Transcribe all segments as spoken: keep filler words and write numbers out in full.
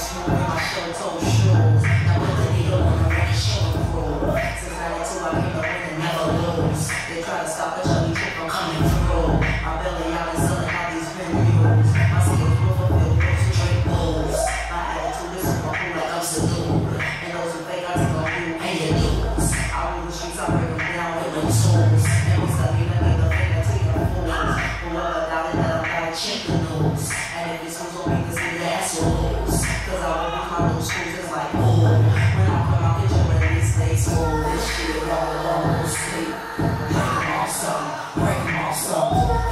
smooth in my show-toe shoes. Now put the needle on the record, show and prove. Since ninety-two, I came to win and never lose. They try to stop a chubby chick from coming through. My belly out and selling all these venues. My skills will fulfill those who drink booze. My attitude is super cool like I'm Sadu. And those who fake, I take on you and you lose. I rule the streets, I break them down with them tools. And we study to make the finger to your fools. Whoever doubted that I'm gotta check the news. And if it's who's gonna make this nigga ass will lose. Cause I will be my little schools just like ooh. When I come out, get your ready, stay smooth. This shit all alone, no sleep. Break them off some, break them off some.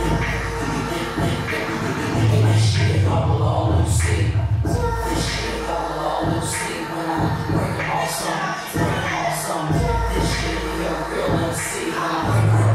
This shit all alone, no sleep. This shit all alone, no sleep. When I break them off some, break them off some. This shit real, real, no sleep. When I break them off.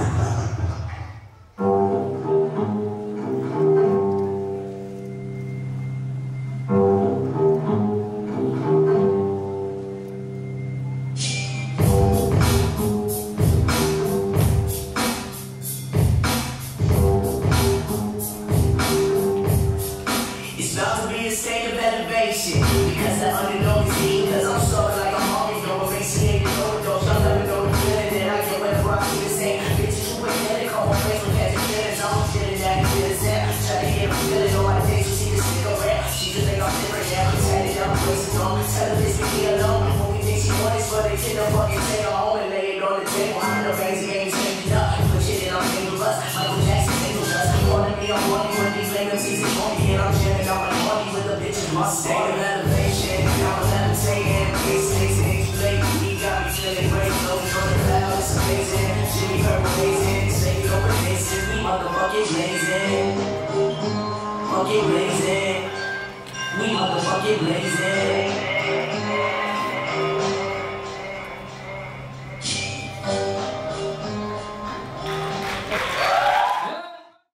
Because the underdog is me, cause I'm sorry like I'm always no emaciated, overdose. Y'all never know the feeling that I get whenever I feel the same. Bitches who ain't dead, call my face when catching feelings. I'm feeling that, feeling that. Try to get me feeling on my days, so she can stick around. She just think I'm different now, we tatted down, places on. Tell her this, we be alone. When we think she wants it, but they get the fucking take her home and lay it on the table. I'm in the fancy game, changing up. Put shit in, I'm dangerous. Michael Jackson, single dust. Calling me, I'm money when these lame seasons on me, and I'm jamming out my money with the bitches must stay. Elevation, I'm levitating, it's tasting, explain. He got me feeling great, floating from the clouds, it's amazing. Jimmy Purple blazing, say it over faces, we motherfucking blazing. Fucking blazing, we motherfucking blazing.